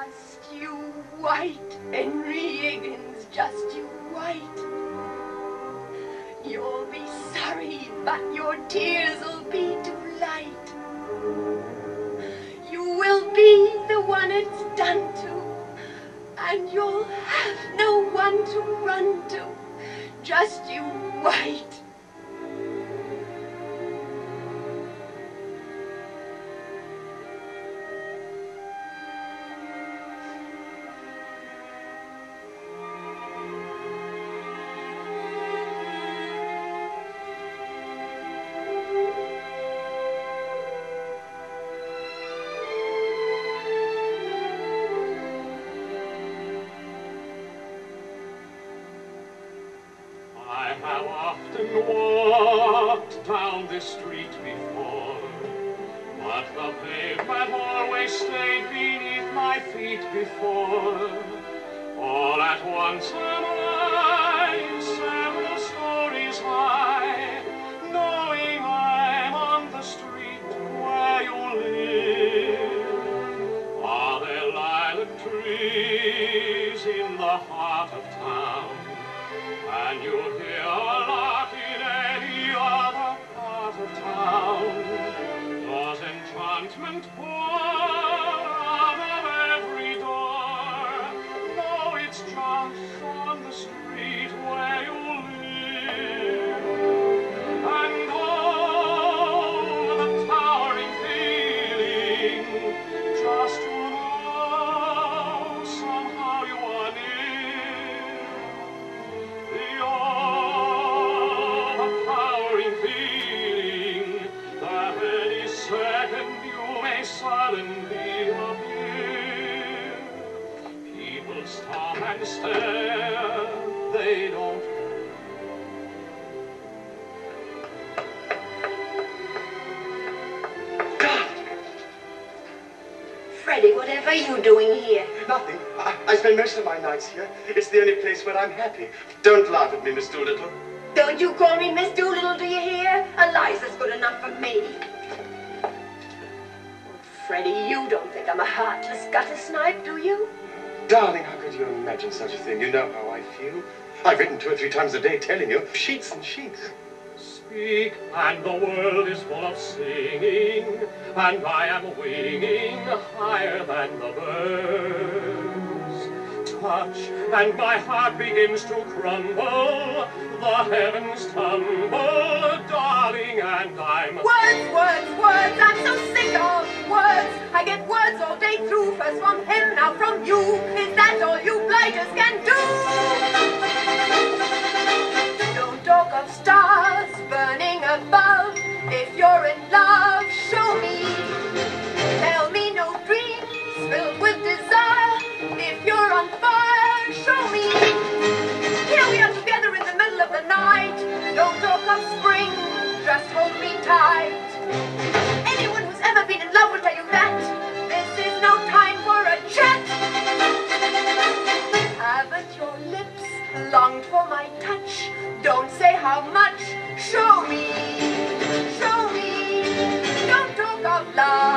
Just you wait, Henry Higgins, just you wait. You'll be sorry, but your tears'll be too late. You will be the one it's done to, and you'll have no one to run to. Just you wait. I have often walked down this street before, but the pavement always stayed beneath my feet before. All at once am I several stories high, knowing I'm on the street where you live. Are there lilac trees in the heart of town? And you'll hear a lark in any other part of town. Does enchantment pour out of every door? No, it's just on the street where you live. And oh, the towering feeling, just to know somehow you are near. The overpowering feeling that any second you may suddenly appear. People stop and stare, they don't. Freddie, whatever are you doing here? Nothing. I spend most of my nights here. It's the only place where I'm happy. Don't laugh at me, Miss Doolittle. Don't you call me Miss Doolittle, do you hear? Eliza's good enough for me. Oh, Freddie, you don't think I'm a heartless gutter snipe, do you? Darling, how could you imagine such a thing? You know how I feel. I've written 2 or 3 times a day telling you. Sheets and sheets. Speak, and the world is full of singing, and I am winging higher than the birds. Touch, and my heart begins to crumble, the heavens tumble, darling, and I'm... Words, words, words, I'm so sick of words. I get words all day through, first from him, now from you. Is that all you blighters can do? Don't talk of stars burning above. If you're in love, show me. Tell me no dreams filled with desire. If you're on fire, show me. Here we are together in the middle of the night. Don't talk of spring, just hold me tight. Anyone who's ever been in love will tell you that this is no time for a chat. Haven't your lips longed for my touch? Don't say how much. Show me. Show me. Don't talk of love.